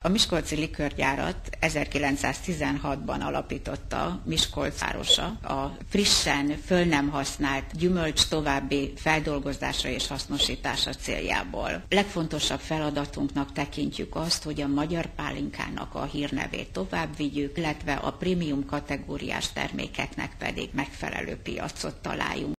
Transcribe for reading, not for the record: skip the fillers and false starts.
A miskolci likőrgyárat 1916-ban alapította Miskolc városa a frissen, föl nem használt gyümölcs további feldolgozása és hasznosítása céljából. Legfontosabb feladatunknak tekintjük azt, hogy a magyar pálinkának a hírnevét tovább vigyük, illetve a prémium kategóriás termékeknek pedig megfelelő piacot találjunk.